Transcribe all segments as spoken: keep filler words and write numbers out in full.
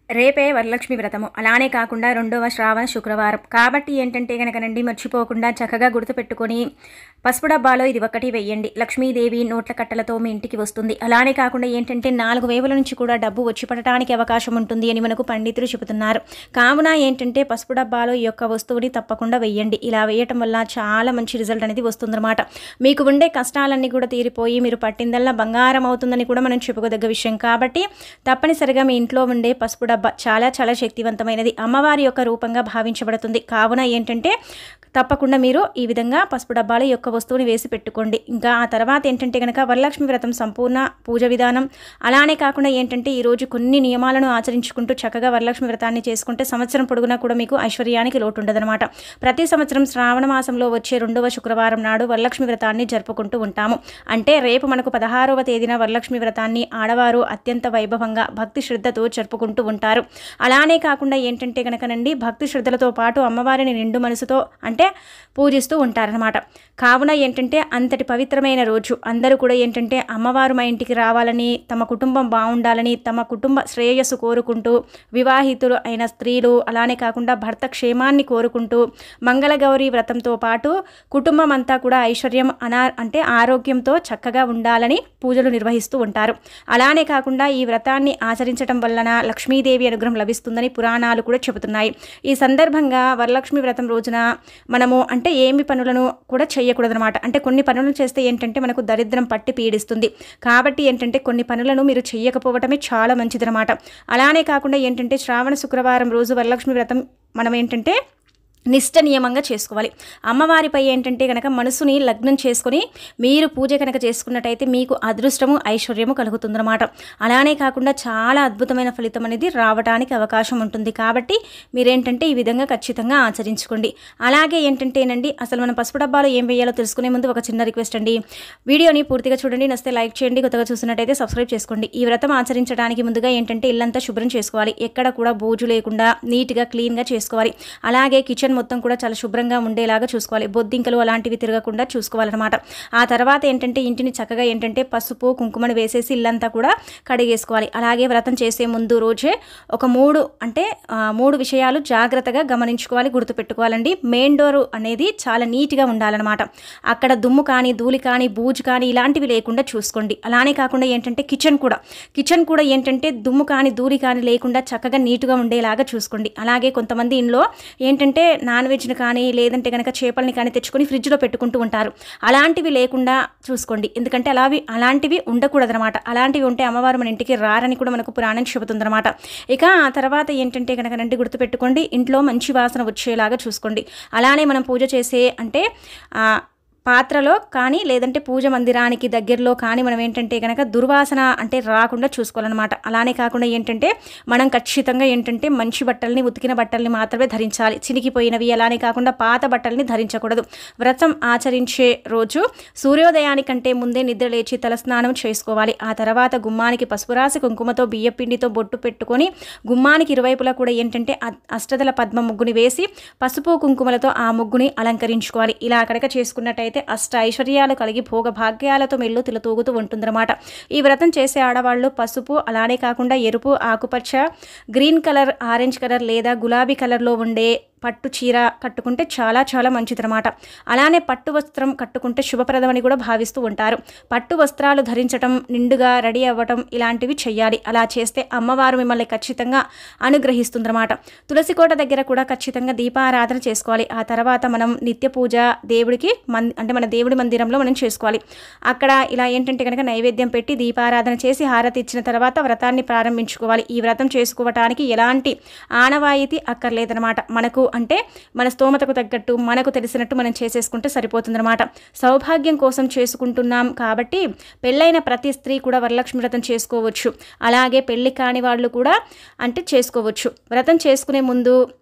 రేపే వరలక్ష్మి వ్రతము. అలానే కాకుండా రెండవ శ్రావణ శుక్రవారం కాబట్టి ఏంటంటే గనకనండి మర్చిపోకుండా చక్కగా గుర్తుపెట్టుకొని పసుపు డబ్బాలో ఇది ఒక్కటి వెయ్యండి. లక్ష్మీదేవి నోట్ల కట్టలతో మీ ఇంటికి వస్తుంది. అలానే కాకుండా ఏంటంటే నాలుగు వేవుల నుంచి కూడా డబ్బు వచ్చి పడటానికి అవకాశం ఉంటుంది అని మనకు పండితులు చెబుతున్నారు. కావున ఏంటంటే పసుపు డబ్బాలో ఈ యొక్క వస్తువుని తప్పకుండా వెయ్యండి. ఇలా వేయటం వల్ల చాలా మంచి రిజల్ట్ అనేది వస్తుందన్నమాట. మీకు ఉండే కష్టాలన్నీ కూడా తీరిపోయి మీరు పట్టిందల్లా బంగారం అవుతుందని కూడా మనం చెప్పుకోదగ్గ విషయం. కాబట్టి తప్పనిసరిగా మీ ఇంట్లో ఉండే పసుపు డబ్బా చాలా చాలా శక్తివంతమైనది, అమ్మవారి యొక్క రూపంగా భావించబడుతుంది. కావున ఏంటంటే తప్పకుండా మీరు ఈ విధంగా పసుపు డబ్బాల యొక్క వస్తువుని వేసి పెట్టుకోండి. ఇంకా ఆ తర్వాత ఏంటంటే కనుక వరలక్ష్మి వ్రతం సంపూర్ణ పూజ విధానం. అలానే కాకుండా ఏంటంటే ఈరోజు కొన్ని నియమాలను ఆచరించుకుంటూ చక్కగా వరలక్ష్మి వ్రతాన్ని చేసుకుంటే సంవత్సరం పొడుగునా కూడా మీకు ఐశ్వర్యానికి లోటు ఉండదనమాట. ప్రతి సంవత్సరం శ్రావణ మాసంలో వచ్చే రెండవ శుక్రవారం నాడు వరలక్ష్మి వ్రతాన్ని జరుపుకుంటూ ఉంటాము. అంటే రేపు మనకు పదహారవ తేదీన వరలక్ష్మి వ్రతాన్ని ఆడవారు అత్యంత వైభవంగా భక్తి శ్రద్ధతో జరుపుకుంటూ ఉంటారు. అలానే కాకుండా ఏంటంటే కనుకనండి భక్తి శ్రద్ధలతో పాటు అమ్మవారిని నిండు మనసుతో అంటే పూజిస్తూ ఉంటారనమాట. కావున ఏంటంటే అంతటి పవిత్రమైన రోజు అందరూ కూడా ఏంటంటే అమ్మవారు మా ఇంటికి రావాలని, తమ కుటుంబం బాగుండాలని, తమ కుటుంబ శ్రేయస్సు కోరుకుంటూ వివాహితులు అయిన స్త్రీలు అలానే కాకుండా భర్త క్షేమాన్ని కోరుకుంటూ మంగళగౌరి వ్రతంతో పాటు కుటుంబం అంతా కూడా ఐశ్వర్యం అనా అంటే ఆరోగ్యంతో చక్కగా ఉండాలని పూజలు నిర్వహిస్తూ ఉంటారు. అలానే కాకుండా ఈ వ్రతాన్ని ఆచరించడం వలన లక్ష్మీదేవి అనుగ్రహం లభిస్తుందని పురాణాలు కూడా చెబుతున్నాయి. ఈ సందర్భంగా వరలక్ష్మి వ్రతం రోజున మనము అంటే ఏమి పనులను కూడా చేయకూడదనమాట. అంటే కొన్ని పనులను చేస్తే ఏంటంటే మనకు దరిద్రం పట్టి పీడిస్తుంది. కాబట్టి ఏంటంటే కొన్ని పనులను మీరు చేయకపోవటమే చాలా మంచిదనమాట. అలానే కాకుండా ఏంటంటే శ్రావణ శుక్రవారం రోజు వరలక్ష్మి వ్రతం మనం ఏంటంటే నిష్ట నియమంగా చేసుకోవాలి. అమ్మవారిపై ఏంటంటే కనుక మనసుని లగ్నం చేసుకొని మీరు పూజ కనుక చేసుకున్నట్టయితే మీకు అదృష్టము ఐశ్వర్యము కలుగుతుందన్నమాట. అలానే కాకుండా చాలా అద్భుతమైన ఫలితం అనేది రావడానికి అవకాశం ఉంటుంది. కాబట్టి మీరేంటంటే ఈ విధంగా ఖచ్చితంగా ఆచరించుకోండి. అలాగే ఏంటంటేనండి అసలు మనం పసుపు డబ్బాలో ఏం వేయాలో తెలుసుకునే ముందు ఒక చిన్న రిక్వెస్ట్ అండి. వీడియోని పూర్తిగా చూడండి, నచ్చితే లైక్ చేయండి, కొత్తగా చూస్తున్నట్టయితే సబ్స్క్రైబ్ చేసుకోండి. ఈ వ్రతం ఆచరించడానికి ముందుగా ఏంటంటే ఇల్లంతా శుభ్రం చేసుకోవాలి. ఎక్కడ కూడా బూజు లేకుండా నీట్గా క్లీన్గా చేసుకోవాలి. అలాగే కిచెన్ మొత్తం కూడా చాలా శుభ్రంగా ఉండేలాగా చూసుకోవాలి. బొద్దింకలు అలాంటివి తిరగకుండా చూసుకోవాలన్నమాట. ఆ తర్వాత ఏంటంటే ఇంటిని చక్కగా ఏంటంటే పసుపు కుంకుమని వేసేసి ఇల్లంతా కూడా కడిగేసుకోవాలి. అలాగే వ్రతం చేసే ముందు రోజే ఒక మూడు అంటే మూడు విషయాలు జాగ్రత్తగా గమనించుకోవాలి, గుర్తుపెట్టుకోవాలండి. మెయిన్ డోర్ అనేది చాలా నీట్గా ఉండాలన్నమాట. అక్కడ దుమ్ము కానీ ధూళి కానీ బూజు కానీ ఇలాంటివి లేకుండా చూసుకోండి. అలానే కాకుండా ఏంటంటే కిచెన్ కూడా కిచెన్ కూడా ఏంటంటే దుమ్ము కానీ ధూళి కానీ లేకుండా చక్కగా నీట్గా ఉండేలాగా చూసుకోండి. అలాగే కొంతమంది ఇంట్లో ఏంటంటే నాన్ వెజ్ని కానీ లేదంటే కనుక చేపల్ని కానీ తెచ్చుకొని ఫ్రిడ్జ్లో పెట్టుకుంటూ ఉంటారు. అలాంటివి లేకుండా చూసుకోండి. ఎందుకంటే అలావి అలాంటివి ఉండకూడదనమాట. అలాంటివి ఉంటే అమ్మవారు మన ఇంటికి రారని కూడా మనకు పురాణం చెబుతుందన్నమాట. ఇక ఆ తర్వాత ఏంటంటే కనుక నండి గుర్తుపెట్టుకోండి, ఇంట్లో మంచి వాసన వచ్చేలాగా చూసుకోండి. అలానే మనం పూజ చేసే అంటే పాత్రలో కానీ లేదంటే పూజ మందిరానికి దగ్గరలో కానీ మనం ఏంటంటే కనుక దుర్వాసన అంటే రాకుండా చూసుకోవాలన్నమాట. అలానే కాకుండా ఏంటంటే మనం ఖచ్చితంగా ఏంటంటే మంచి బట్టల్ని ఉతికిన బట్టల్ని మాత్రమే ధరించాలి. చినిగిపోయినవి అలానే కాకుండా పాత బట్టల్ని ధరించకూడదు. వ్రతం ఆచరించే రోజు సూర్యోదయానికంటే ముందే నిద్ర లేచి తలస్నానం చేసుకోవాలి. ఆ తర్వాత గుమ్మానికి పసుపు రాసి కుంకుమతో బియ్యపిండితో బొట్టు పెట్టుకొని గుమ్మానికి ఇరువైపులా కూడా ఏంటంటే అష్టదల పద్మ ముగ్గుని వేసి పసుపు కుంకుమలతో ఆ ముగ్గుని అలంకరించుకోవాలి. ఇలా కనుక చేసుకున్నట్టయితే అష్ట ఐశ్వర్యాలు కలిగి భోగ భాగ్యాలతో మెల్లు తిలతూగుతూ ఉంటుందన్నమాట. ఈ వ్రతం చేసే ఆడవాళ్ళు పసుపు అలానే కాకుండా ఎరుపు, ఆకుపచ్చ, గ్రీన్ కలర్, ఆరెంజ్ కలర్ లేదా గులాబీ కలర్లో ఉండే పట్టు చీర కట్టుకుంటే చాలా చాలా మంచిదన్నమాట. అలానే పట్టు వస్త్రం కట్టుకుంటే శుభప్రదమని కూడా భావిస్తూ ఉంటారు. పట్టు వస్త్రాలు ధరించడం, నిండుగా రెడీ అవ్వటం ఇలాంటివి చెయ్యాలి. అలా చేస్తే అమ్మవారు మిమ్మల్ని ఖచ్చితంగా అనుగ్రహిస్తుందన్నమాట. తులసి కోట దగ్గర కూడా ఖచ్చితంగా దీపారాధన చేసుకోవాలి. ఆ తర్వాత మనం నిత్య పూజ దేవుడికి మన్ అంటే మన దేవుడి మందిరంలో మనం చేసుకోవాలి. అక్కడ ఇలా ఏంటంటే కనుక నైవేద్యం పెట్టి దీపారాధన చేసి హారతి ఇచ్చిన తర్వాత వ్రతాన్ని ప్రారంభించుకోవాలి. ఈ వ్రతం చేసుకోవటానికి ఎలాంటి ఆనవాయితీ అక్కర్లేదన్నమాట. మనకు అంటే మన స్తోమతకు తగ్గట్టు మనకు తెలిసినట్టు మనం చేసేసుకుంటే సరిపోతుందన్నమాట. సౌభాగ్యం కోసం చేసుకుంటున్నాం కాబట్టి పెళ్ళైన ప్రతి స్త్రీ కూడా వరలక్ష్మి వ్రతం చేసుకోవచ్చు. అలాగే పెళ్లి కాని వాళ్ళు కూడా అంటే చేసుకోవచ్చు. వ్రతం చేసుకునే ముందు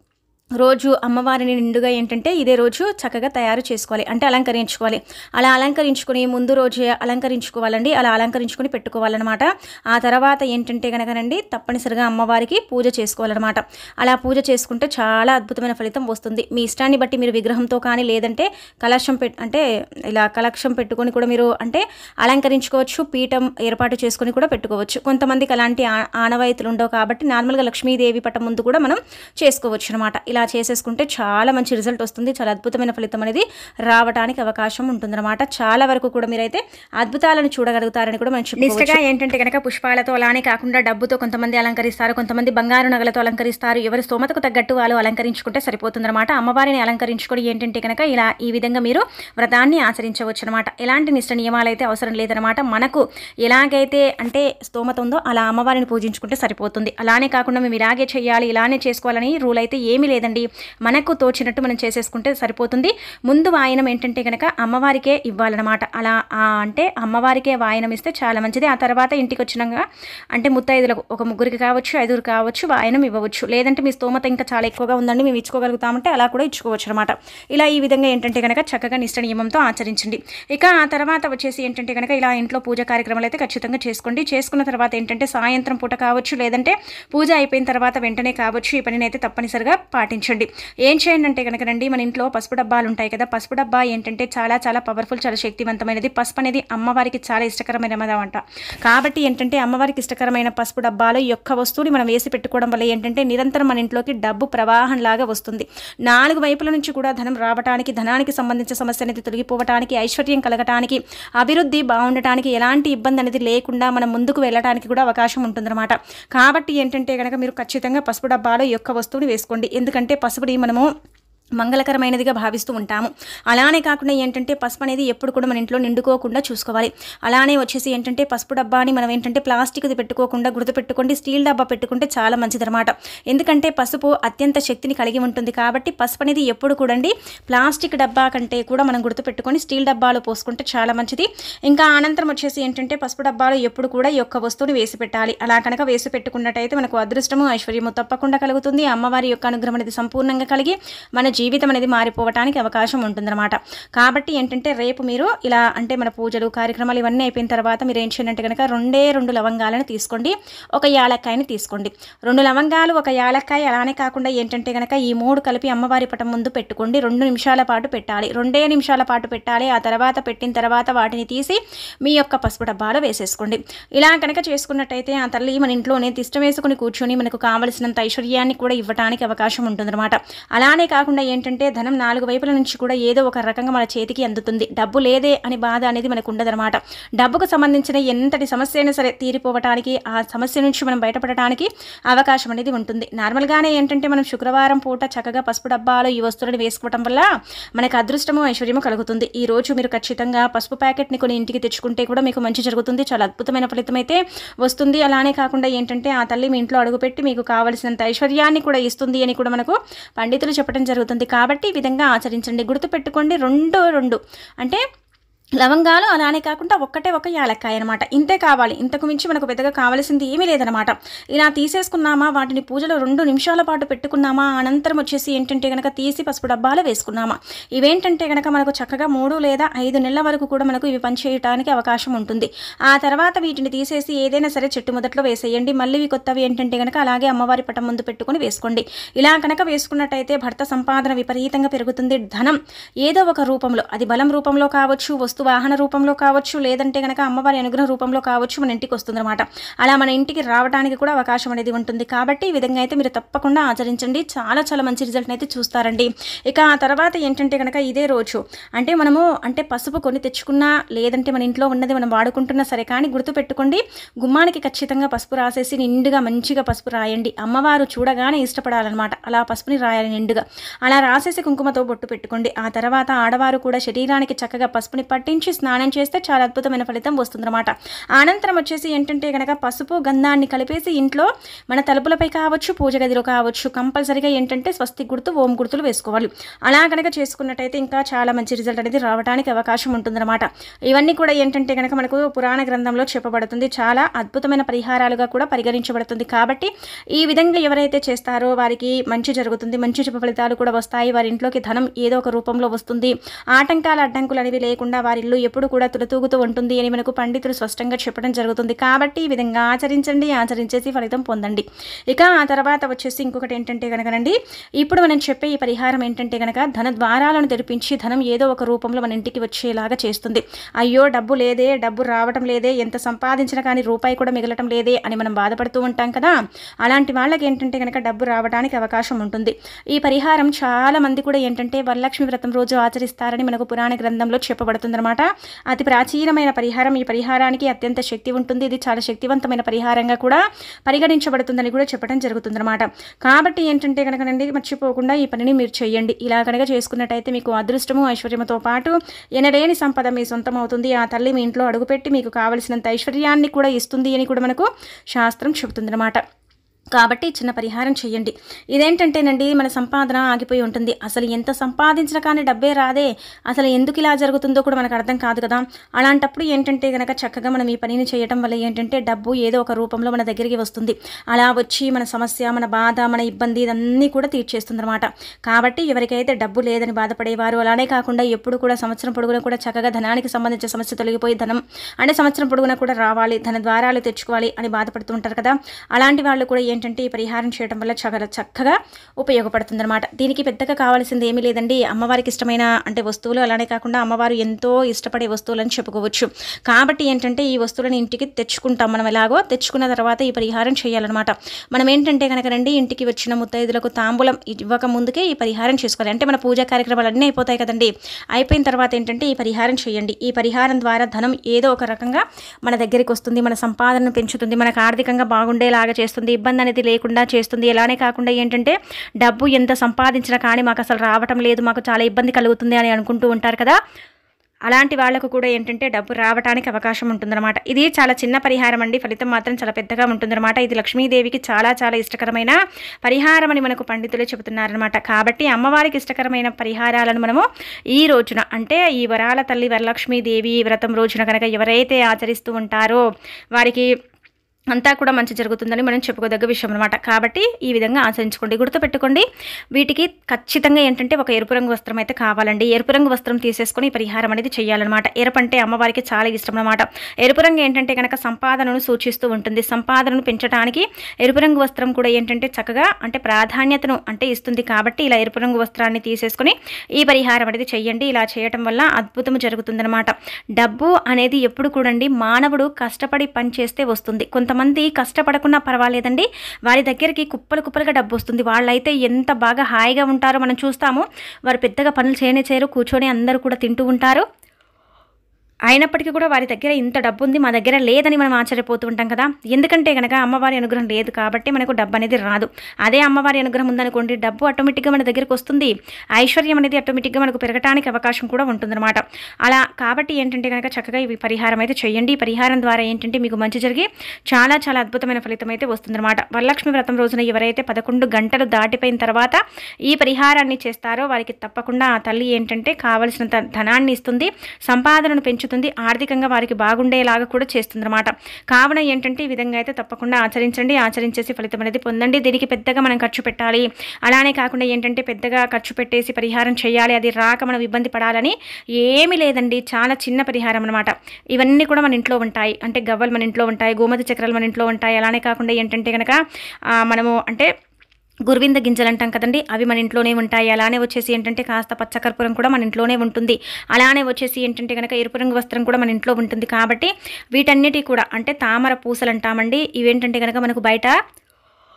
రోజు అమ్మవారిని నిండుగా ఏంటంటే ఇదే రోజు చక్కగా తయారు చేసుకోవాలి, అంటే అలంకరించుకోవాలి. అలా అలంకరించుకుని ముందు రోజే అలంకరించుకోవాలండి, అలా అలంకరించుకుని పెట్టుకోవాలన్నమాట. ఆ తర్వాత ఏంటంటే కనుకనండి తప్పనిసరిగా అమ్మవారికి పూజ చేసుకోవాలన్నమాట. అలా పూజ చేసుకుంటే చాలా అద్భుతమైన ఫలితం వస్తుంది. మీ ఇష్టాన్ని బట్టి మీరు విగ్రహంతో కానీ లేదంటే కలశం పెట్ అంటే ఇలా కలశం పెట్టుకొని కూడా మీరు అంటే అలంకరించుకోవచ్చు, పీఠం ఏర్పాటు చేసుకొని కూడా పెట్టుకోవచ్చు. కొంతమందికి అలాంటి ఆనవాయితీలు ఉండవు కాబట్టి నార్మల్గా లక్ష్మీదేవి పటం ముందు కూడా మనం చేసుకోవచ్చు అనమాట. ఇలా చేసేసుకుంటే చాలా మంచి రిజల్ట్ వస్తుంది, చాలా అద్భుతమైన ఫలితం అనేది రావడానికి అవకాశం ఉంటుందన్నమాట. చాలా వరకు కూడా మీరైతే అద్భుతాలను చూడగలుగుతారని కూడా మనం చెప్పుకోవచ్చు. నిష్టగా ఏంటంటే కనుక పుష్పాలతో అలానే కాకుండా డబ్బుతో కొంతమంది అలంకరిస్తారు, కొంతమంది బంగారు నగలతో అలంకరిస్తారు. ఎవరి స్తోమతకు తగ్గట్టు వాళ్ళు అలంకరించుకుంటే సరిపోతుందన్నమాట. అమ్మవారిని అలంకరించుకొని ఏంటంటే కనుక ఇలా ఈ విధంగా మీరు వ్రతాన్ని ఆచరించవచ్చు అనమాట. ఎలాంటి నిష్ట నియమాలు అయితే అవసరం లేదనమాట. మనకు ఎలాగైతే అంటే స్తోమత ఉందో అలా అమ్మవారిని పూజించుకుంటే సరిపోతుంది. అలానే కాకుండా మేము ఇలాగే చేయాలి ఇలానే చేసుకోవాలని రూల్ అయితే ఏమీ లేదండి. మనకు తోచినట్టు మనం చేసేసుకుంటే సరిపోతుంది. ముందు వాయనం ఏంటంటే కనుక అమ్మవారికే ఇవ్వాలన్నమాట. అలా అంటే అమ్మవారికే వాయనం ఇస్తే చాలా మంచిది. ఆ తర్వాత ఇంటికి వచ్చినాక అంటే ముత్తైదులకు ఒక ముగ్గురికి కావచ్చు, ఐదుగురు కావచ్చు వాయనం ఇవ్వవచ్చు. లేదంటే మీ స్తోమత ఇంకా చాలా ఎక్కువగా ఉందండి మేము ఇచ్చుకోగలుగుతామంటే అలా కూడా ఇచ్చుకోవచ్చు అనమాట. ఇలా ఈ విధంగా ఏంటంటే కనుక చక్కగా నిష్ట నియమంతో ఆచరించండి. ఇక ఆ తర్వాత వచ్చేసి ఏంటంటే కనుక ఇలా ఇంట్లో పూజ కార్యక్రమాలు అయితే ఖచ్చితంగా చేసుకోండి. చేసుకున్న తర్వాత ఏంటంటే సాయంత్రం పూట కావచ్చు, లేదంటే పూజ అయిపోయిన తర్వాత వెంటనే కావచ్చు ఈ పనిని అయితే తప్పనిసరిగా పాటించండి. ఏం చేయండి అంటే కనుక రండి మన ఇంట్లో పసుపు డబ్బాలు ఉంటాయి కదా, పసుపు డబ్బా ఏంటంటే చాలా చాలా పవర్ఫుల్, చాలా శక్తివంతమైనది. పసుపు అనేది అమ్మవారికి చాలా ఇష్టకరమైన వంట కాబట్టి ఏంటంటే అమ్మవారికి ఇష్టకరమైన పసుపు డబ్బాలో ఈ యొక్క వస్తువుని మనం వేసి పెట్టుకోవడం వల్ల ఏంటంటే నిరంతరం మన ఇంట్లోకి డబ్బు ప్రవాహం లాగా వస్తుంది. నాలుగు వైపుల నుంచి కూడా ధనం రావడానికి, ధనానికి సంబంధించిన సమస్య అనేది తొలగిపోవడానికి, ఐశ్వర్యం కలగటానికి, అభివృద్ధి బాగుండటానికి, ఎలాంటి ఇబ్బంది అనేది లేకుండా మనం ముందుకు వెళ్ళడానికి కూడా అవకాశం ఉంటుందన్నమాట. కాబట్టి ఏంటంటే కనుక మీరు ఖచ్చితంగా పసుపు డబ్బాలో ఈ యొక్క వస్తువుని వేసుకోండి. ఎందుకంటే పసుపుని మనము మంగళకరమైనదిగా భావిస్తూ ఉంటాము. అలానే కాకుండా ఏంటంటే పసుపు అనేది ఎప్పుడు కూడా మన ఇంట్లో నిండుకోకుండా చూసుకోవాలి. అలానే వచ్చేసి ఏంటంటే పసుపు డబ్బాని మనం ఏంటంటే ప్లాస్టిక్ది పెట్టుకోకుండా గుర్తుపెట్టుకోండి స్టీల్ డబ్బా పెట్టుకుంటే చాలా మంచిదన్నమాట. ఎందుకంటే పసుపు అత్యంత శక్తిని కలిగి ఉంటుంది కాబట్టి పసుపు అనేది ఎప్పుడు కూడా ప్లాస్టిక్ డబ్బా కంటే కూడా మనం గుర్తుపెట్టుకొని స్టీల్ డబ్బాలో పోసుకుంటే చాలా మంచిది. ఇంకా అనంతరం వచ్చేసి ఏంటంటే పసుపు డబ్బాలో ఎప్పుడు కూడా ఈ యొక్క వస్తువుని వేసి పెట్టాలి. అలా కనుక వేసి పెట్టుకున్నట్టయితే మనకు అదృష్టము ఐశ్వర్యము తప్పకుండా కలుగుతుంది. అమ్మవారి యొక్క అనుగ్రహం అనేది సంపూర్ణంగా కలిగి మన జీవితం అనేది మారిపోవడానికి అవకాశం ఉంటుందన్నమాట. కాబట్టి ఏంటంటే రేపు మీరు ఇలా అంటే మన పూజలు కార్యక్రమాలు ఇవన్నీ అయిపోయిన తర్వాత మీరు ఏం చేయాలంటే కనుక రెండే రెండు లవంగాలను తీసుకోండి, ఒక యాలక్కాయని తీసుకోండి. రెండు లవంగాలు ఒక యాలక్కాయ అలానే కాకుండా ఏంటంటే కనుక ఈ మూడు కలిపి అమ్మవారి పటం ముందు పెట్టుకోండి. రెండు నిమిషాల పాటు పెట్టాలి, రెండే నిమిషాల పాటు పెట్టాలి. ఆ తర్వాత పెట్టిన తర్వాత వాటిని తీసి మీ యొక్క పసుపు డబ్బాలో వేసేసుకోండి. ఇలా కనుక చేసుకున్నట్టయితే ఆ తల్లి మన ఇంట్లోనే తిష్టం వేసుకుని కూర్చొని మనకు కావలసినంత ఐశ్వర్యాన్ని కూడా ఇవ్వడానికి అవకాశం ఉంటుందన్నమాట. అలానే కాకుండా ఏంటంటే ధనం నాలుగు వైపుల నుంచి కూడా ఏదో ఒక రకంగా మన చేతికి అందుతుంది. డబ్బు లేదే అని బాధ అనేది మనకు ఉండదన్నమాట. డబ్బుకు సంబంధించిన ఎంతటి సమస్య అయినా సరే తీరిపోవటానికి, ఆ సమస్య నుంచి మనం బయటపడటానికి అవకాశం అనేది ఉంటుంది. నార్మల్గానే ఏంటంటే మనం శుక్రవారం పూట చక్కగా పసుపు డబ్బాలో ఈ వస్తువులను వేసుకోవడం వల్ల మనకు అదృష్టము ఐశ్వర్యము కలుగుతుంది. ఈ రోజు మీరు ఖచ్చితంగా పసుపు ప్యాకెట్ని కొని ఇంటికి తెచ్చుకుంటే కూడా మీకు మంచి జరుగుతుంది, చాలా అద్భుతమైన ఫలితం అయితే వస్తుంది. అలానే కాకుండా ఏంటంటే ఆ తల్లి మీ ఇంట్లో అడుగుపెట్టి మీకు కావలసినంత ఐశ్వర్యాన్ని కూడా ఇస్తుంది అని కూడా మనకు పండితులు చెప్పడం జరుగుతుంది. కాబట్టి ఈ విధంగా ఆచరించండి. గుర్తుపెట్టుకోండి రెండు రెండు అంటే లవంగాలు అలానే కాకుండా ఒక్కటే ఒక యాలక్కాయ అనమాట. ఇంతే కావాలి, ఇంతకు మించి మనకు పెద్దగా కావాల్సింది ఏమీ లేదనమాట. ఇలా తీసేసుకున్నామా వాటిని పూజలో రెండు నిమిషాల పాటు పెట్టుకున్నామా అనంతరం వచ్చేసి ఏంటంటే కనుక తీసి పసుపు డబ్బాలో వేసుకున్నామా. ఇవేంటంటే కనుక మనకు చక్కగా మూడు లేదా ఐదు నెలల వరకు కూడా మనకు ఇవి పనిచేయడానికి అవకాశం ఉంటుంది. ఆ తర్వాత వీటిని తీసేసి ఏదైనా సరే చెట్టు మొదట్లో వేసేయండి. మళ్ళీ కొత్తవి ఏంటంటే కనుక అలాగే అమ్మవారి పటం ముందు పెట్టుకుని వేసుకోండి. ఇలా కనుక వేసుకున్నట్టయితే భర్త సంపాదన విపరీతంగా పెరుగుతుంది. ధనం ఏదో ఒక రూపంలో, అది బలం రూపంలో కావచ్చు, వస్తు వాహన రూపంలో కావచ్చు, లేదంటే కనుక అమ్మవారి అనుగ్రహ రూపంలో కావచ్చు మన ఇంటికి వస్తుందన్నమాట. అలా మన ఇంటికి రావడానికి కూడా అవకాశం అనేది ఉంటుంది. కాబట్టి ఈ విధంగా అయితే మీరు తప్పకుండా ఆచరించండి, చాలా చాలా మంచి రిజల్ట్ అయితే చూస్తారండి. ఇక ఆ తర్వాత ఏంటంటే కనుక ఇదే రోజు అంటే మనము అంటే పసుపు కొని తెచ్చుకున్నా లేదంటే మన ఇంట్లో ఉన్నది మనం వాడుకుంటున్నా సరే కానీ గుర్తుపెట్టుకోండి గుమ్మానికి ఖచ్చితంగా పసుపు రాసేసి నిండుగా మంచిగా పసుపు రాయండి. అమ్మవారు చూడగానే ఇష్టపడాలన్నమాట. అలా పసుపుని రాయాలి నిండుగా. అలా రాసేసి కుంకుమతో బొట్టు పెట్టుకోండి. ఆ తర్వాత ఆడవారు కూడా శరీరానికి చక్కగా పసుపుని పట్టి పట్టించి స్నానం చేస్తే చాలా అద్భుతమైన ఫలితం వస్తుందన్నమాట. అనంతరం వచ్చేసి ఏంటంటే కనుక పసుపు గంధాన్ని కలిపేసి ఇంట్లో మన తలుపులపై కావచ్చు, పూజ గదిలో కావచ్చు, కంపల్సరీగా ఏంటంటే స్వస్తి గుర్తు, ఓం గుర్తులు వేసుకోవాలి. అలా కనుక చేసుకున్నట్టయితే ఇంకా చాలా మంచి రిజల్ట్ అనేది రావడానికి అవకాశం ఉంటుందన్నమాట. ఇవన్నీ కూడా ఏంటంటే కనుక మనకు పురాణ గ్రంథంలో చెప్పబడుతుంది. చాలా అద్భుతమైన పరిహారాలుగా కూడా పరిగణించబడుతుంది. కాబట్టి ఈ విధంగా ఎవరైతే చేస్తారో వారికి మంచి జరుగుతుంది, మంచి శుభ ఫలితాలు కూడా వస్తాయి. వారి ఇంట్లోకి ధనం ఏదో ఒక రూపంలో వస్తుంది. ఆటంకాలు అడ్డంకులు అనేవి లేకుండా వారి ఇల్లు ఎప్పుడు కూడా తులతూగుతూ ఉంటుంది అని మనకు పండితులు స్పష్టంగా చెప్పడం జరుగుతుంది. కాబట్టి ఈ విధంగా ఆచరించండి, ఆచరించేసి ఫలితం పొందండి. ఇక ఆ తర్వాత వచ్చేసి ఇంకొకటి ఏంటంటే కనుకనండి, ఇప్పుడు మనం చెప్పే ఈ పరిహారం ఏంటంటే కనుక ధన ద్వారాలను తెరిపించి ధనం ఏదో ఒక రూపంలో మన ఇంటికి వచ్చేలాగా చేస్తుంది. అయ్యో డబ్బు లేదే, డబ్బు రావటం లేదే, ఎంత సంపాదించినా కానీ రూపాయి కూడా మిగలటం లేదే అని మనం బాధపడుతూ ఉంటాం కదా. అలాంటి వాళ్ళకి ఏంటంటే కనుక డబ్బు రావడానికి అవకాశం ఉంటుంది. ఈ పరిహారం చాలా మంది కూడా ఏంటంటే వరలక్ష్మి వ్రతం రోజు ఆచరిస్తారని మనకు పురాణ గ్రంథంలో చెప్పబడుతుందన్నమాట. అతి ప్రాచీనమైన పరిహారం. ఈ పరిహారానికి అత్యంత శక్తి ఉంటుంది. ఇది చాలా శక్తివంతమైన పరిహారంగా కూడా పరిగణించబడుతుందని కూడా చెప్పడం జరుగుతుందన్నమాట. కాబట్టి ఏంటంటే కనుకనండి మర్చిపోకుండా ఈ పనిని మీరు చేయండి. ఇలా కనుక చేసుకున్నట్టయితే మీకు అదృష్టము, ఐశ్వర్యముతో పాటు ఎనలేని సంపద మీ సొంతం అవుతుంది. ఆ తల్లి మీ ఇంట్లో అడుగుపెట్టి మీకు కావలసినంత ఐశ్వర్యాన్ని కూడా ఇస్తుంది అని కూడా మనకు శాస్త్రం చెబుతుందన్నమాట. కాబట్టి చిన్న పరిహారం చేయండి. ఇదేంటంటేనండి మన సంపాదన ఆగిపోయి ఉంటుంది. అసలు ఎంత సంపాదించినా కానీ డబ్బే రాదే, అసలు ఎందుకు ఇలా జరుగుతుందో కూడా మనకు అర్థం కాదు కదా. అలాంటప్పుడు ఏంటంటే కనుక చక్కగా మనం ఈ పనిని చేయడం వల్ల ఏంటంటే డబ్బు ఏదో ఒక రూపంలో మన దగ్గరికి వస్తుంది. అలా వచ్చి మన సమస్య, మన బాధ, మన ఇబ్బంది ఇదన్నీ కూడా తీర్చేస్తుంది అనమాట. కాబట్టి ఎవరికైతే డబ్బు లేదని బాధపడేవారు, అలానే కాకుండా ఎప్పుడు కూడా సంవత్సరం పొడుగునా కూడా చక్కగా ధనానికి సంబంధించిన సమస్య తొలగిపోయి ధనం అంటే సంవత్సరం పొడుగునా కూడా రావాలి, ధన ద్వారాలు తెచ్చుకోవాలి అని బాధపడుతూ ఉంటారు కదా. అలాంటి వాళ్ళు కూడా ఏంటంటే ఈ పరిహారం చేయడం వల్ల చాలా చక్కగా ఉపయోగపడుతుంది అనమాట. దీనికి పెద్దగా కావాల్సింది ఏమీ లేదండి. అమ్మవారికి ఇష్టమైన అంటే వస్తువులు, అలానే కాకుండా అమ్మవారు ఎంతో ఇష్టపడే వస్తువులని చెప్పుకోవచ్చు. కాబట్టి ఏంటంటే ఈ వస్తువులను ఇంటికి తెచ్చుకుంటాం. మనం ఎలాగో తెచ్చుకున్న తర్వాత ఈ పరిహారం చేయాలన్నమాట. మనం ఏంటంటే కనుక రండి ఇంటికి వచ్చిన ముత్తైదులకు తాంబూలం ఇవ్వక ముందుకే ఈ పరిహారం చేసుకోవాలి. అంటే మన పూజా కార్యక్రమాలు అన్నీ అయిపోతాయి కదండి. అయిపోయిన తర్వాత ఏంటంటే ఈ పరిహారం చేయండి. ఈ పరిహారం ద్వారా ధనం ఏదో ఒక రకంగా మన దగ్గరికి వస్తుంది, మన సంపాదనను పెంచుతుంది, మనకు ఆర్థికంగా బాగుండేలాగా చేస్తుంది, ఇబ్బంది అనేది లేకుండా చేస్తుంది. ఎలానే కాకుండా ఏంటంటే డబ్బు ఎంత సంపాదించినా కానీ మాకు అసలు రావటం లేదు, మాకు చాలా ఇబ్బంది కలుగుతుంది అని అనుకుంటూ ఉంటారు కదా. అలాంటి వాళ్ళకు కూడా ఏంటంటే డబ్బు రావడానికి అవకాశం ఉంటుందన్నమాట. ఇది చాలా చిన్న పరిహారం అండి, ఫలితం మాత్రం చాలా పెద్దగా ఉంటుందన్నమాట. ఇది లక్ష్మీదేవికి చాలా చాలా ఇష్టకరమైన పరిహారం అని మనకు పండితులే చెబుతున్నారనమాట. కాబట్టి అమ్మవారికి ఇష్టకరమైన పరిహారాలను మనము ఈ రోజున అంటే ఈ వరాల తల్లి వరలక్ష్మీదేవి వ్రతం రోజున కనుక ఎవరైతే ఆచరిస్తూ ఉంటారో వారికి అంతా కూడా మంచి జరుగుతుందని మనం చెప్పుకోదగ్గ విషయం అనమాట. కాబట్టి ఈ విధంగా ఆచరించుకోండి. గుర్తుపెట్టుకోండి, వీటికి ఖచ్చితంగా ఏంటంటే ఒక ఎరుపు రంగు వస్త్రం అయితే కావాలండి. ఎరుపు రంగు వస్త్రం తీసేసుకొని పరిహారం అనేది చేయాలన్నమాట. ఎరుపు అంటే అమ్మవారికి చాలా ఇష్టం అనమాట. ఎరుపు రంగు ఏంటంటే కనుక సంపాదనను సూచిస్తూ ఉంటుంది. సంపాదనను పెంచడానికి ఎరుపు రంగు వస్త్రం కూడా ఏంటంటే చక్కగా అంటే ప్రాధాన్యతను అంటే ఇస్తుంది. కాబట్టి ఇలా ఎరుపు రంగు వస్త్రాన్ని తీసేసుకొని ఈ పరిహారం అనేది చెయ్యండి. ఇలా చేయటం వల్ల అద్భుతం జరుగుతుందన్నమాట. డబ్బు అనేది ఎప్పుడు కూడండి మానవుడు కష్టపడి పని చేస్తే వస్తుంది. కొంతమంది కష్టపడకున్నా పర్వాలేదండి, వారి దగ్గరికి కుప్పలు కుప్పలుగా డబ్బు వస్తుంది. వాళ్ళైతే ఎంత బాగా హాయిగా ఉంటారో మనం చూస్తాము. వారు పెద్దగా పనులు చేయనే చేయరు, కూర్చొని అందరూ కూడా తింటూ ఉంటారు. అయినప్పటికీ కూడా వారి దగ్గర ఇంత డబ్బు ఉంది, మా దగ్గర లేదని మనం ఆశ్చర్యపోతూ ఉంటాం కదా. ఎందుకంటే కనుక అమ్మవారి అనుగ్రహం లేదు కాబట్టి మనకు డబ్బు అనేది రాదు. అదే అమ్మవారి అనుగ్రహం ఉందనుకోండి, డబ్బు ఆటోమేటిక్గా మన దగ్గరికి వస్తుంది. ఐశ్వర్యం అనేది ఆటోమేటిక్గా మనకు పెరగడానికి అవకాశం కూడా ఉంటుందన్నమాట. అలా కాబట్టి ఏంటంటే కనుక చక్కగా ఈ పరిహారం అయితే చేయండి. ఈ పరిహారం ద్వారా ఏంటంటే మీకు మంచి జరిగి చాలా చాలా అద్భుతమైన ఫలితం అయితే వస్తుందన్నమాట. వరలక్ష్మి వ్రతం రోజున ఎవరైతే పదకొండు గంటలు దాటిపోయిన తర్వాత ఈ పరిహారాన్ని చేస్తారో వారికి తప్పకుండా ఆ తల్లి ఏంటంటే కావలసినంత ధనాన్ని ఇస్తుంది, సంపాదనను పెంచు ఆర్థికంగా వారికి బాగుండేలాగా కూడా చేస్తుందన్నమాట. కావున ఏంటంటే ఈ విధంగా అయితే తప్పకుండా ఆచరించండి. ఆచరించేసి ఫలితం అనేది పొందండి. దీనికి పెద్దగా మనం ఖర్చు పెట్టాలి, అలానే కాకుండా ఏంటంటే పెద్దగా ఖర్చు పెట్టేసి పరిహారం చేయాలి, అది రాక మనం ఇబ్బంది పడాలని ఏమీ లేదండి. చాలా చిన్న పరిహారం అనమాట. ఇవన్నీ కూడా మన ఇంట్లో ఉంటాయి. అంటే గవ్వలు మన ఇంట్లో ఉంటాయి, గోమతి చక్రాలు మన ఇంట్లో ఉంటాయి. అలానే కాకుండా ఏంటంటే కనుక మనము అంటే గురువింద గింజలు అంటాం కదండి, అవి మన ఇంట్లోనే ఉంటాయి. అలానే వచ్చేసి ఏంటంటే కాస్త పచ్చకర్పూరం కూడా మన ఇంట్లోనే ఉంటుంది. అలానే వచ్చేసి ఏంటంటే కనుక ఎరుపు రంగు వస్త్రం కూడా మన ఇంట్లో ఉంటుంది. కాబట్టి వీటన్నిటి కూడా అంటే తామర పూసలు అంటామండి. ఇవేంటంటే కనుక మనకు బయట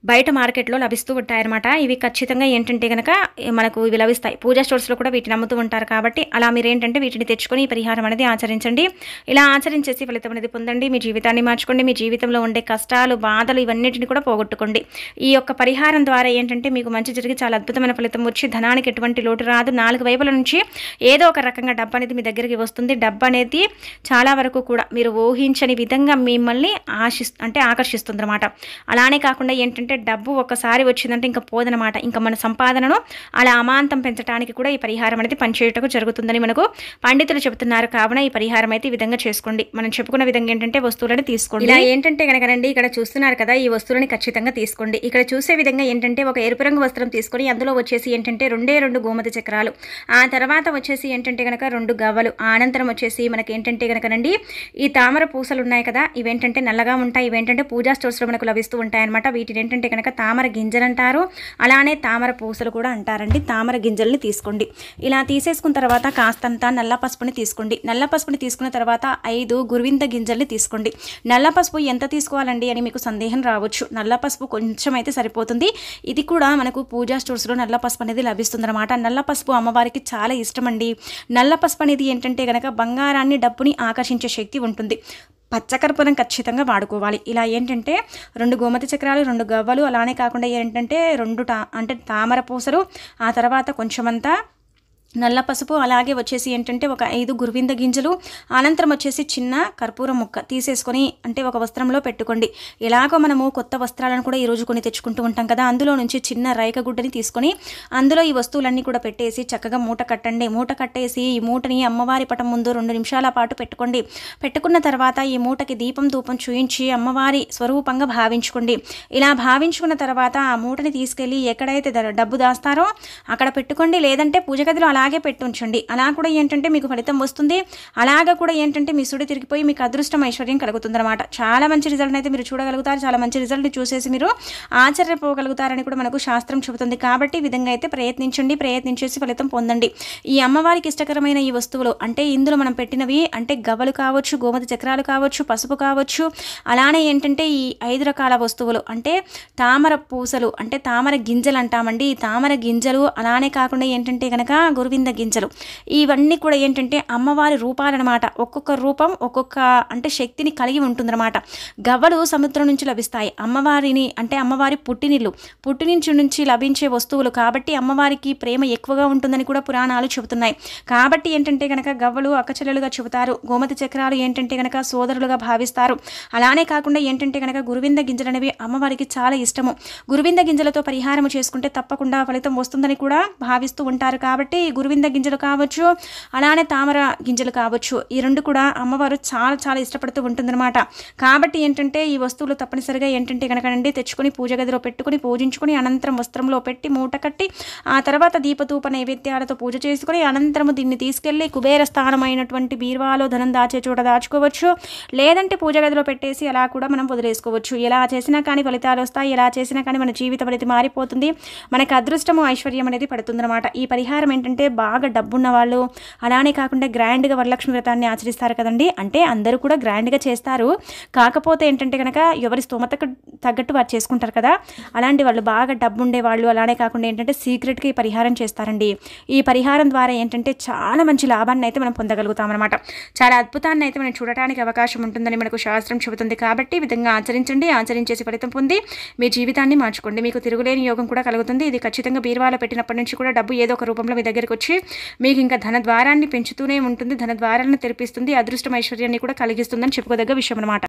బయట మార్కెట్లో లభిస్తూ ఉంటాయన్నమాట. ఇవి ఖచ్చితంగా ఏంటంటే కనుక మనకు ఇవి లభిస్తాయి. పూజా స్టోర్స్లో కూడా వీటిని అమ్ముతూ ఉంటారు. కాబట్టి అలా మీరు ఏంటంటే వీటిని తెచ్చుకొని ఈ పరిహారం అనేది ఆచరించండి. ఇలా ఆచరించేసి ఫలితం అనేది పొందండి. మీ జీవితాన్ని మార్చుకోండి. మీ జీవితంలో ఉండే కష్టాలు, బాధలు ఇవన్నిటిని కూడా పోగొట్టుకోండి. ఈ యొక్క పరిహారం ద్వారా ఏంటంటే మీకు మంచి జరిగి చాలా అద్భుతమైన ఫలితం వచ్చి ధనానికి ఎటువంటి లోటు రాదు. నాలుగు వైపుల నుంచి ఏదో ఒక రకంగా డబ్బు అనేది మీ దగ్గరికి వస్తుంది. డబ్బు అనేది చాలా వరకు కూడా మీరు ఊహించని విధంగా మిమ్మల్ని ఆశిస్ అంటే ఆకర్షిస్తుంది అనమాట. అలానే కాకుండా ఏంటంటే డబ్బు ఒక్కసారి వచ్చిందంటే ఇంకా పోదనమాట. ఇంకా మన సంపాదనను అలా అమాంతం పెంచడానికి కూడా ఈ పరిహారం అనేది పనిచేయటకు జరుగుతుందని మనకు పండితులు చెబుతున్నారు. కావున ఈ పరిహారం అయితే ఈ విధంగా చేసుకోండి. మనం చెప్పుకున్న విధంగా ఏంటంటే వస్తువులను తీసుకోండి. ఇలా ఏంటంటే కనుకనండి ఇక్కడ చూస్తున్నారు కదా, ఈ వస్తువులని ఖచ్చితంగా తీసుకోండి. ఇక్కడ చూసే విధంగా ఏంటంటే ఒక ఎరుపు రంగు వస్త్రం తీసుకొని అందులో వచ్చేసి ఏంటంటే రెండే రెండు గోమతి చక్రాలు, ఆ తర్వాత వచ్చేసి ఏంటంటే కనుక రెండు గవ్వలు, అనంతరం వచ్చేసి మనకి ఏంటంటే కనుకనండి ఈ తామర పూసలు ఉన్నాయి కదా, ఇవేంటంటే నల్లగా ఉంటాయి. ఇవేంటంటే పూజా స్టోర్స్లో మనకు లభిస్తూ ఉంటాయి అనమాట. వీటిని ఏంటంటే కనుక తామర గింజలు అంటారు. అలానే తామర పూసలు కూడా అంటారండి. తామర గింజల్ని తీసుకోండి. ఇలా తీసేసుకున్న తర్వాత కాస్తంత నల్ల పసుపుని తీసుకోండి. నల్ల పసుపుని తీసుకున్న తర్వాత ఐదు గురువింద గింజల్ని తీసుకోండి. నల్ల పసుపు ఎంత తీసుకోవాలండి అని మీకు సందేహం రావచ్చు. నల్ల పసుపు కొంచెం అయితే సరిపోతుంది. ఇది కూడా మనకు పూజా స్టోర్స్లో నల్ల పసుపు అనేది లభిస్తుంది అనమాట. నల్ల పసుపు అమ్మవారికి చాలా ఇష్టం అండి. నల్ల పసుపు అనేది ఏంటంటే కనుక బంగారాన్ని, డబ్బుని ఆకర్షించే శక్తి ఉంటుంది. పచ్చకర్పూరం ఖచ్చితంగా వాడుకోవాలి. ఇలా ఏంటంటే రెండు గోమతి చక్రాలు, రెండు గవ్వలు, అలానే కాకుండా ఏంటంటే రెండు టా అంటే తామర పూసలు, ఆ తర్వాత కొంచెమంతా నల్ల పసుపు, అలాగే వచ్చేసి ఏంటంటే ఒక ఐదు గురువింద గింజలు, అనంతరం వచ్చేసి చిన్న కర్పూరం ముక్క తీసేసుకొని అంటే ఒక వస్త్రంలో పెట్టుకోండి. ఎలాగో మనము కొత్త వస్త్రాలను కూడా ఈరోజు కొన్ని తెచ్చుకుంటూ ఉంటాం కదా, అందులో నుంచి చిన్న రైక గుడ్డని తీసుకొని అందులో ఈ వస్తువులన్నీ కూడా పెట్టేసి చక్కగా మూట కట్టండి. మూట కట్టేసి ఈ మూటని అమ్మవారి పటం ముందు రెండు నిమిషాల పాటు పెట్టుకోండి. పెట్టుకున్న తర్వాత ఈ మూటకి దీపం ధూపం చూయించి అమ్మవారి స్వరూపంగా భావించుకోండి. ఇలా భావించుకున్న తర్వాత ఆ మూటని తీసుకెళ్ళి ఎక్కడైతే డబ్బు దాస్తారో అక్కడ పెట్టుకోండి. లేదంటే పూజ గదిలో అలా అలాగే పెట్టి ఉంచండి. అలా కూడా ఏంటంటే మీకు ఫలితం వస్తుంది. అలాగా కూడా ఏంటంటే మీ సుడి తిరిగిపోయి మీకు అదృష్టం, ఐశ్వర్యం కలుగుతుంది అనమాట. చాలా మంచి రిజల్ట్ అయితే మీరు చూడగలుగుతారు. చాలా మంచి రిజల్ట్ని చూసేసి మీరు ఆశ్చర్యపోగలుగుతారని కూడా మనకు శాస్త్రం చెబుతుంది. కాబట్టి ఈ విధంగా అయితే ప్రయత్నించండి. ప్రయత్నించేసి ఫలితం పొందండి. ఈ అమ్మవారికి ఇష్టకరమైన ఈ వస్తువులు అంటే ఇందులో మనం పెట్టినవి అంటే గవ్వలు కావచ్చు, గోమతి చక్రాలు కావచ్చు, పసుపు కావచ్చు, అలానే ఏంటంటే ఈ ఐదు రకాల వస్తువులు అంటే తామర పూసలు అంటే తామర గింజలు అంటామండి. ఈ తామర గింజలు అలానే కాకుండా ఏంటంటే కనుక గురువింద గింజలు, ఇవన్నీ కూడా ఏంటంటే అమ్మవారి రూపాలన్నమాట. ఒక్కొక్క రూపం ఒక్కొక్క అంటే శక్తిని కలిగి ఉంటుందన్నమాట. గవ్వలు సముద్రం నుంచి లభిస్తాయి. అమ్మవారిని అంటే అమ్మవారి పుట్టినిల్లు, పుట్టినించి నుంచి లభించే వస్తువులు కాబట్టి అమ్మవారికి ప్రేమ ఎక్కువగా ఉంటుందని కూడా పురాణాలు చెబుతున్నాయి. కాబట్టి ఏంటంటే కనుక గవ్వలు అక్కచెల్లెలుగా చెబుతారు. గోమతి చక్రాలు ఏంటంటే కనుక సోదరులుగా భావిస్తారు. అలానే కాకుండా ఏంటంటే కనుక గురువింద గింజలు అనేవి అమ్మవారికి చాలా ఇష్టము. గురువింద గింజలతో పరిహారం చేసుకుంటే తప్పకుండా ఫలితం వస్తుందని కూడా భావిస్తూ ఉంటారు. కాబట్టి గురువింద గింజలు కావచ్చు, అలానే తామర గింజలు కావచ్చు, ఈ రెండు కూడా అమ్మవారు చాలా చాలా ఇష్టపడుతూ ఉంటుందన్నమాట. కాబట్టి ఏంటంటే ఈ వస్తువులు తప్పనిసరిగా ఏంటంటే కనుకనండి తెచ్చుకొని పూజ గదిలో పెట్టుకుని పూజించుకొని అనంతరం వస్త్రంలో పెట్టి మూట కట్టి ఆ తర్వాత దీపధూప నైవేద్యాలతో పూజ చేసుకుని అనంతరము దీన్ని తీసుకెళ్లి కుబేర స్థానమైనటువంటి బీర్వాలో ధనం దాచే చోట దాచుకోవచ్చు. లేదంటే పూజ గదిలో పెట్టేసి అలా కూడా మనం వదిలేసుకోవచ్చు. ఎలా చేసినా కానీ ఫలితాలు వస్తాయి. ఎలా చేసినా కానీ మన జీవితం అనేది మారిపోతుంది. మనకు అదృష్టము, ఐశ్వర్యం అనేది పడుతుందన్నమాట. ఈ పరిహారం ఏంటంటే బాగా డబ్బున్న వాళ్ళు అలానే కాకుండా గ్రాండ్గా వరలక్ష్మి వ్రతాన్ని ఆచరిస్తారు కదండి. అంటే అందరూ కూడా గ్రాండ్గా చేస్తారు. కాకపోతే ఏంటంటే కనుక ఎవరి స్తోమతకు తగ్గట్టు వారు చేసుకుంటారు కదా, అలాంటి వాళ్ళు బాగా డబ్బు ఉండే వాళ్ళు అలానే కాకుండా ఏంటంటే సీక్రెట్గా ఈ పరిహారం చేస్తారండి. ఈ పరిహారం ద్వారా ఏంటంటే చాలా మంచి లాభాన్ని అయితే మనం పొందగలుగుతాం అనమాట. చాలా అద్భుతాన్ని అయితే మనం చూడటానికి అవకాశం ఉంటుందని మనకు శాస్త్రం చెబుతుంది. కాబట్టి ఈ విధంగా ఆచరించండి. ఆచరించేసి ఫలితం పొంది మీ జీవితాన్ని మార్చుకోండి. మీకు తిరుగులేని యోగం కూడా కలుగుతుంది. ఇది ఖచ్చితంగా బీరువాలో పెట్టినప్పటి నుంచి కూడా డబ్బు ఏదో ఒక రూపంలో మీ దగ్గరికి వచ్చి మీకు ఇంకా ధన ద్వారాన్ని పెంచుతూనే ఉంటుంది. ధన ద్వారాలను తెరిపిస్తుంది. అదృష్టం, ఐశ్వర్యాన్ని కూడా కలిగిస్తుందని చెప్పుకోదగ్గ విషయం అనమాట.